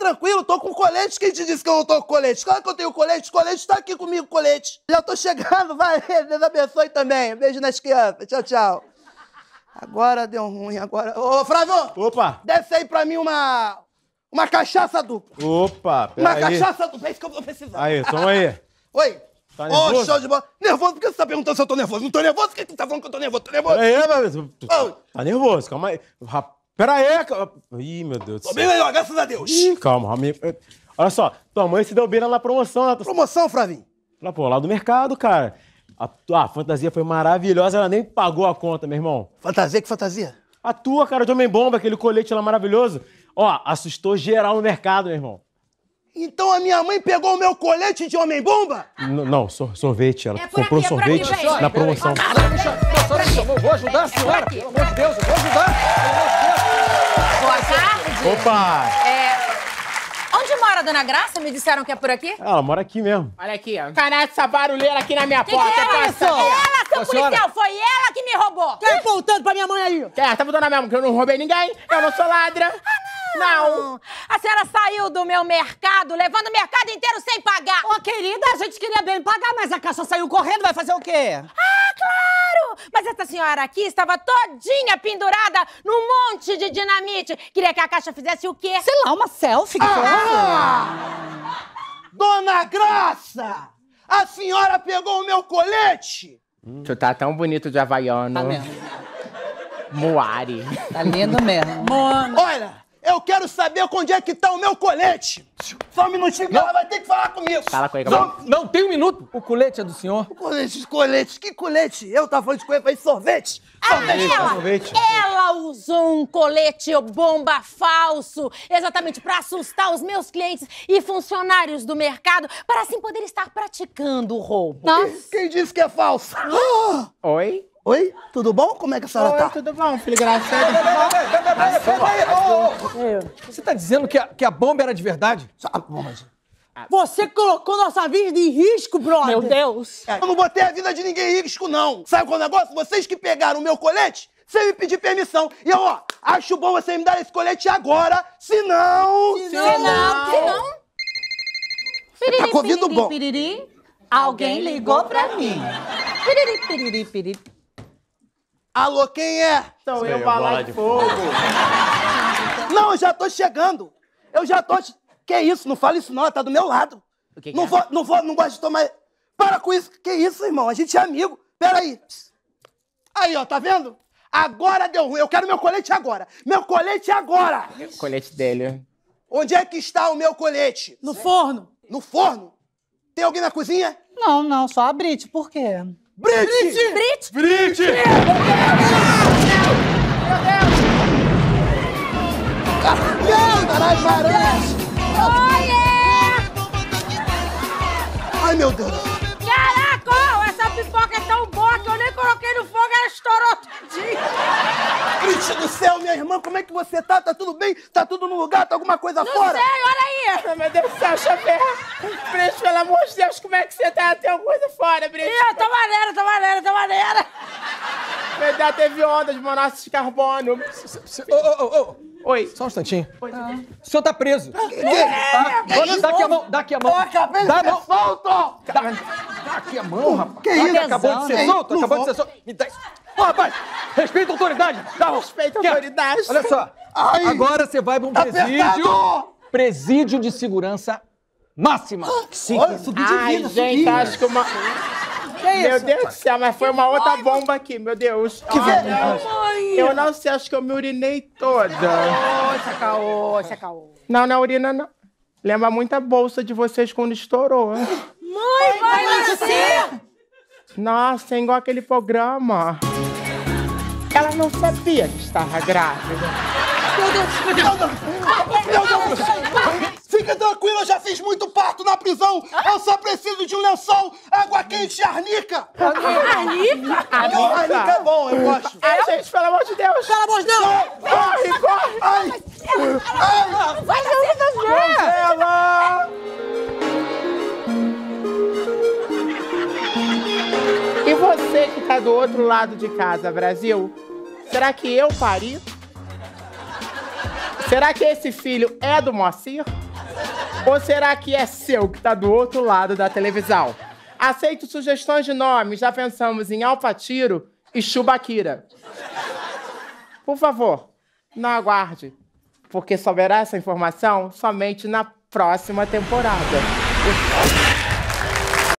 tranquilo, tô com colete. Quem te disse que eu não tô com colete? Claro que eu tenho colete. Colete tá aqui comigo, colete. Já tô chegando, vai. Deus abençoe também. Beijo nas crianças. Tchau, tchau. Agora deu ruim, agora... Ô, Flávio! Opa! Desce aí pra mim uma cachaça dupla. Opa, peraí. Uma cachaça dupla, é isso que eu tô precisando. Aí, toma aí. Oi. Tá nervoso? Ô, show de bola. Nervoso? Por que você tá perguntando se eu tô nervoso? Não tô nervoso? Por que você tá falando que eu tô nervoso? Tô nervoso. Peraí, tá nervoso, calma aí. Pera aí. Ih, meu Deus do céu. Tô bem melhor, graças a Deus. Ih, calma, amigo. Olha só, tua mãe se deu bem lá na promoção. Lá, Promoção, Flavinho? lá, pô, lá do mercado, cara. A fantasia foi maravilhosa, ela nem pagou a conta, meu irmão. Fantasia? Que fantasia? A tua, cara, de Homem-Bomba, aquele colete lá maravilhoso. Ó, assustou geral no mercado, meu irmão. Então a minha mãe pegou o meu colete de Homem-Bomba? Não, sorvete. Ela por comprou aqui, sorvete velho. na promoção. Eu vou ajudar a senhora, pelo amor de Deus, eu vou ajudar. Boa tarde. Opa! Onde mora a Dona Graça? Me disseram que é por aqui. Ela mora aqui mesmo. Olha aqui, ó. Caralho, essa barulheira aqui na minha Que porta. é isso? Ela, seu policial, foi ela que me roubou. Quem voltando pra minha mãe aí? Tá botando mesmo que eu não roubei ninguém. Eu não sou ladra. Não. A senhora saiu do meu mercado, levando o mercado inteiro sem pagar. Ô, querida, a gente queria bem pagar, mas a caixa saiu correndo, vai fazer o quê? Ah, claro! Mas essa senhora aqui estava todinha pendurada num monte de dinamite. Queria que a caixa fizesse o quê? Sei lá, uma selfie. Dona Graça! A senhora pegou o meu colete? Tu tá tão bonito de havaiano. Tá mesmo. Moari. Tá lindo mesmo. Olha, eu quero saber onde é que tá o meu colete. Só um minutinho que ela vai ter que falar comigo. Fala com ele, Não, tem um minuto. O colete é do senhor. Colete, que colete? Eu tava falando de colete, falei sorvete. Sorvete. Ela usou um colete bomba falso, exatamente para assustar os meus clientes e funcionários do mercado, para assim poder estar praticando o roubo. Quem disse que é falso? Oi? Oi, tudo bom? Como é que a senhora tá? Tudo bom, filho graçado? Você tá dizendo que a bomba era de verdade? Mas Você colocou nossa vida em risco, brother. Meu Deus. eu não botei a vida de ninguém em risco, não. Sabe qual é o negócio? Vocês que pegaram o meu colete, sem me pedir permissão. E eu, ó, acho bom você me dar esse colete agora, senão... Tá com ouvido bom. Alguém ligou pra mim. Alô, quem é? Sou eu, bala de fogo. Não, eu já tô chegando. Eu já tô... Que isso? Não fala isso não, ela tá do meu lado. O que Não gosto de tomar... Para com isso. Que isso, irmão? A gente é amigo. Peraí. Aí, ó, tá vendo? Agora deu ruim. Eu quero meu colete agora. Meu colete agora. O colete dele. Onde é que está o meu colete? No forno. No forno? Tem alguém na cozinha? Não, só a Brit. Por quê? Brit! Brit! Caralho, varante! Ai, meu Deus! Caraca, essa pipoca é tão boa que eu nem coloquei no fogo, ela estourou tudinho. Brit do céu, minha irmã, como é que você tá? Tá tudo bem? Tá tudo no lugar? Tá alguma coisa fora? Sei, olha aí. Meu Deus do céu, chover. Brit, pelo amor de Deus, como é que você tá? Tem alguma coisa fora, Brit? Ih, tá maneira. Meu Deus, teve onda de monóxido de carbono. Oi. Só um instantinho. O senhor tá preso. isso? Dá aqui a mão. Acabei de Dá a ser mão. solto! Dá aqui a mão, rapaz. Que isso? Acabou de ser solto, Não acabou de vou. ser solto. Me dá isso. Ô, rapaz, respeita a autoridade. Dá a mão. Respeita a Quer? autoridade. Olha só. Ai. Agora você vai pra um presídio. Apertado. Presídio de segurança máxima. Olha, subi de Ai, vida, gente, acho que uma... Meu Deus do céu, mas foi uma outra bomba aqui, meu Deus. Que Eu não sei, acho que eu me urinei toda. Esse é caô. Não, urina não. Lembra muito a bolsa de vocês quando estourou. Mãe, vai nascer! Nossa, é igual aquele programa. Ela não sabia que estava grávida. Meu Deus! Fica tranquilo, eu já fiz muito parto na prisão. Eu só preciso de um lençol, água quente e arnica. Arnica? Arnica é bom, eu gosto. Ai, gente, pelo amor de Deus. Pelo amor de Deus. Corre! Ai! Vai nascer! Ela! E você que tá do outro lado de casa, Brasil? Será que eu pari? Será que esse filho é do Moacir? Ou será que é seu que tá do outro lado da televisão? Aceito sugestões de nomes, já pensamos em Alpatiro e Chubakira. Por favor, não aguarde, porque souberá essa informação somente na próxima temporada.